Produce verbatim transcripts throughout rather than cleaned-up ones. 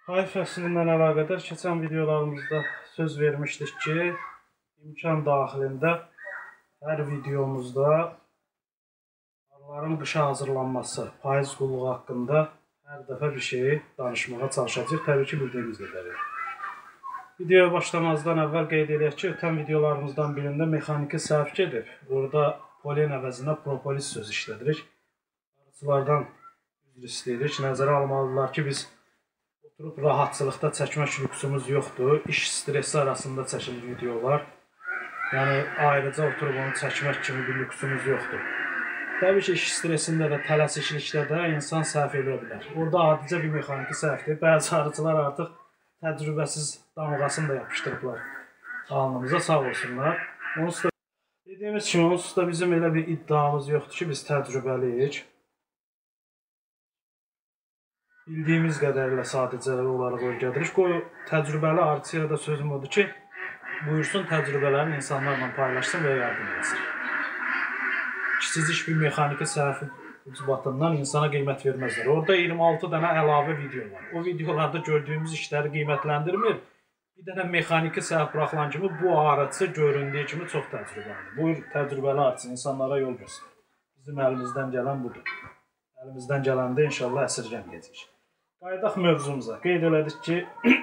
Hay fəslindən əlaqədar keçən videolarımızda söz vermişdik ki, imkan daxilində hər videomuzda arıların qışa hazırlanması, payız qulluğu haqqında hər dəfə bir şeyi danışmağa çalışacağıq. Təbii ki, bildiyimiz qədərilə. Videoya başlamazdan əvvəl qeyd edək ki, ötən videolarımızdan birində mexaniki səhv gedib. Burada polen əvəzinə propolis sözü işlədirik. Arıçılardan üzr istəyirik. Nəzərə almalıdırlar ki, biz oturub rahatçılıqda çəkmək lüksümüz yoxdur. İş stresi arasında çəkilir videolar. Yəni, ayrıca oturub onu çəkmək kimi bir lüksümüz yoxdur. Təbii ki, iş stresində də, tələsiklikdə də insan səhv edə bilər. Orada adicə bir mexaniki səhvdir. Bəzi arıçılar artıq təcrübəsiz damğasını da yapışdırıblar alnımıza, sağ olsunlar. Onsuz da dediyimiz kimi, onsuz da bizim elə bir iddiamız yoxdur ki, biz təcrübəliyik. Bildiyimiz qədərilə sadəcə olaraq öyrədirik. Qoy təcrübəli arıçıya da sözüm odur ki, buyursun təcrübələrini insanlarla paylaşsın və yardım etsin. Kiçicik bir mexaniki səhv ucbatından insana qiymət verməzlər. Orada iyirmi altı dənə əlavə video var. O videolarda gördüyümüz işləri qiymətləndirmir. Bir dənə mexaniki səhv buraxılan kimi bu arıçı göründüyü kimi çox təcrübəlidir. Buyur təcrübəli arıçı insanlara yol göstərir. Bizim əlimizdən gələn budur. Əlimizdən gələndə inşallah əsirgəməyəcəyik. Qayıdaq mövzumuza. Qeyd elədik ki,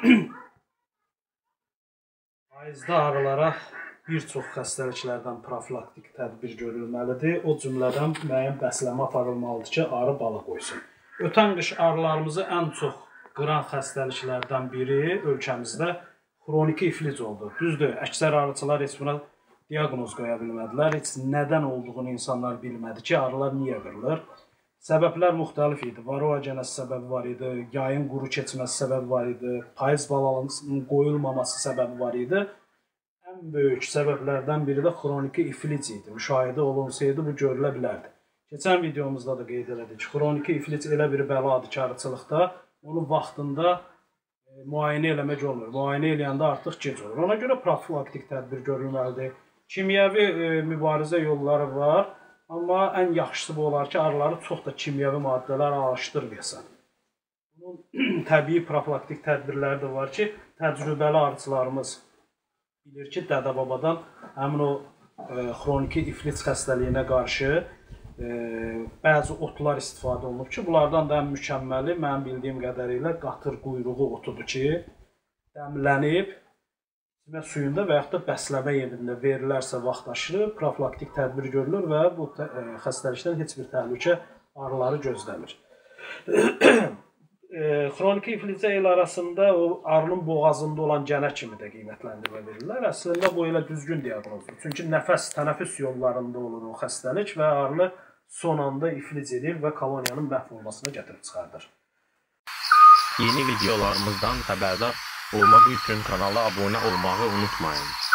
payızda arılara bir çox xəstəliklərdən profilaktik tədbir görülməlidir. O cümlədən müəyyən bəsləmə aparılmalıdır ki, arı balıq qoysun. Ötən qış arılarımızı ən çox qıran xəstəliklərdən biri ölkəmizdə xroniki iflic oldu. Düzdür, əksər arıçılar heç buna diaqnoz qoya bilmədilər. Heç nədən olduğunu insanlar bilmədi ki, arılar niyə qırılır? Səbəblər müxtəlif idi. Varroa genəsi səbəbi var idi, yayın quru keçməsi səbəbi var idi, payız balalığının qoyulmaması səbəbi var idi. Ən böyük səbəblərdən biri də xroniki iflic idi. Müşahidə olunsaydı bu görülə bilərdi. Keçən videomuzda da qeyd elədik. Xroniki iflic elə bir bəladır ki, arıçılıqda onu vaxtında e, müayinə eləmək olmur. Müayinə eləyəndə artıq gec olur. Ona görə profilaktik tədbir görülməlidir. Kimyəvi e, mübarizə yolları var. Amma ən yaxşısı bu olar ki, arıları çox da kimyəvi maddələr alışdırmayasan. Bunun təbii profilaktik tədbirləri də var ki, təcrübəli arıçılarımız bilir ki, dədə-babadan həmin o e, xroniki iflic xəstəliyinə qarşı e, bəzi otlar istifadə olunub ki, bunlardan da ən mükəmməli, mənim bildiyim qədərilə qatır quyruğu otudur ki, dəmlənib, içmə suyunda və yaxud da bəsləmə yerində verilərsə vaxt aşırı profilaktik tədbir görülür və bu e, xəstəlikdən heç bir təhlükə arıları gözləmir. e, xroniki iflicə il arasında o arının boğazında olan gənə kimi də qiymətləndirmə verirlər. Əslində bu elə düzgün diaqnozdur. Çünki nəfəs, tənəffüs yollarında olur o xəstəlik və arını son anda iflic edir və koloniyanın məhv olmasına gətirib çıxardır. Yeni videolarımızdan xəbərdar olmaq üçün kanala abunə olmağı unutmayın.